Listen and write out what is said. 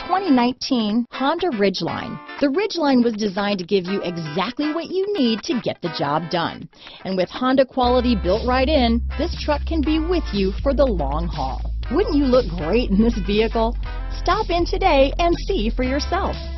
2019 Honda Ridgeline. The Ridgeline was designed to give you exactly what you need to get the job done. And with Honda quality built right in, this truck can be with you for the long haul. Wouldn't you look great in this vehicle? Stop in today and see for yourself.